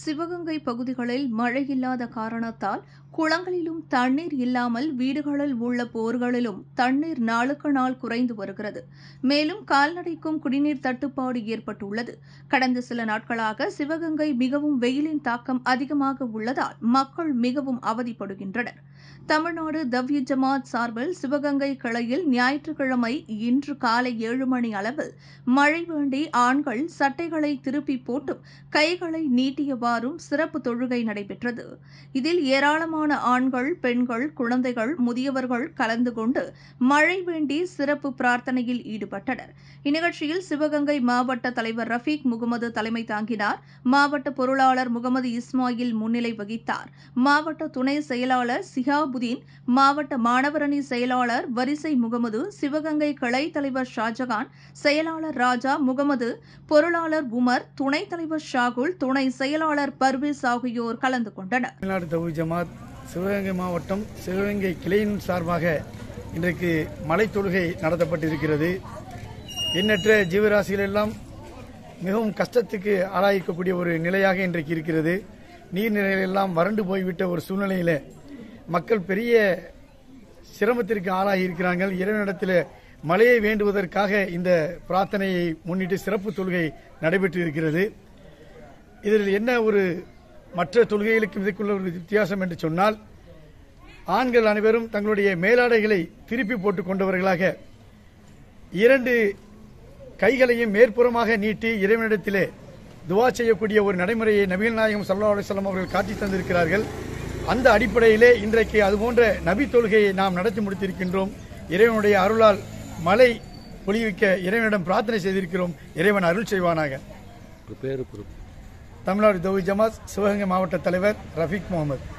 சிவகங்கை பகுதிகளில் மழை இல்லாத காரணத்தால் குளங்களிலும் தண்ணீர் இல்லாமல் வீடுகளில் உள்ள போர்களிலும் தண்ணீர் நாளுக்கு நாள் குறைந்து வருகிறது. மேலும் கால்நடைக்கும் குடிநீர் தட்டுப்பாடு ஏற்பட்டுள்ளது. கடந்த சில நாட்களாக சிவகங்கை மிகவும் வெயிலின் தாக்கம் அதிகமாக உள்ளதால் மக்கள் மிகவும் அவதிப்படுகின்றனர். தமிழ்நாடு தவ்ஹீ ஜமாத் சார்பில் சிவகங்கை கிளையில் ஞாயிற்றுக்கிழமை இன்று காலை 7 மணி அளவில் மழை வேண்டி ஆண்கள் சட்டைகளை திருப்பி போட்டும் கைகளை நீட்டியவாறும் சிறப்பு தொழுகை நடைபெற்றது. இதில் ஏராளமான ஆண்கள், பெண்கள், குழந்தைகள், முதியவர்கள் கலந்து கொண்டு மழை வேண்டி சிறப்பு பிரார்த்தனையில் ஈடுபட்டனர். இந்நிகழ்ச்சியில் சிவகங்கை மாவட்ட தலைவர் ரஃபீக் முகமது தலைமை தாங்கினார். மாவட்ட பொருளாளர் முகமது இஸ்மாயில் முன்னிலை வகித்தார். மாவட்ட துணை செயலாளர் சிஹாபுதீன், மாவட்ட மாணவரணி செயலாளர் வரிசை முகமது, சிவகங்கை கிளை தலைவர் ஷாஜகான், செயலாளர் ராஜா முகமது, பொருளாளர் உமர், துணைத் தலைவர் ஷாகுல், துணை செயலாளர் பர்வேஸ் ஆகியோர் கலந்து கொண்டனர். தமிழ்நாடு தவ்ஹீ ஜமாத் சிவகங்கை மாவட்டம் சிவகங்கை கிளையின் சார்பாக இன்றைக்கு மலை தொழுகை நடத்தப்பட்டிருக்கிறது. எண்ணற்ற ஜீவராசிகள் எல்லாம் மிகவும் கஷ்டத்துக்கு ஆளாயிருக்கக்கூடிய ஒரு நிலையாக இன்றைக்கு இருக்கிறது. நீர்நிலைகள் எல்லாம் வறண்டு போய்விட்ட ஒரு சூழ்நிலையில மக்கள் பெரிய சிரமத்திற்கு ஆளாகி இருக்கிறார்கள். இறைவனிடத்தில் மழையை வேண்டுவதற்காக இந்த பிரார்த்தனையை முன்னிட்டு சிறப்பு தொழுகை நடைபெற்று இருக்கிறது. இதில் என்ன ஒரு மற்ற தொழுகைகளுக்கும் இதற்குள்ள ஒரு வித்தியாசம் என்று சொன்னால், ஆண்கள் அனைவரும் தங்களுடைய மேலாடைகளை திருப்பி போட்டுக் கொண்டவர்களாக 2 கைகளையும் மேற்புறமாக நீட்டி இறைவனிடத்திலே துவா செய்யக்கூடிய ஒரு நடைமுறையை நபிகள் நாயகம் ஸல்லல்லாஹு அலைஹி வஸல்லம் அவர்கள் காட்டித் தந்திருக்கிறார்கள். அந்த அடிப்படையிலே இன்றைக்கு அதுபோன்ற நபி தொழுகையை நாம் நடத்தி முடித்திருக்கின்றோம். இறைவனுடைய அருளால் மழை பொழிவிக்க இறைவனிடம் பிரார்த்தனை செய்திருக்கிறோம். இறைவன் அருள் செய்வானாக. பேரு தமிழ்நாடு தவ்ஹீ ஜமாத் சிவகங்கை மாவட்ட தலைவர் ரஃபீக் முகமது.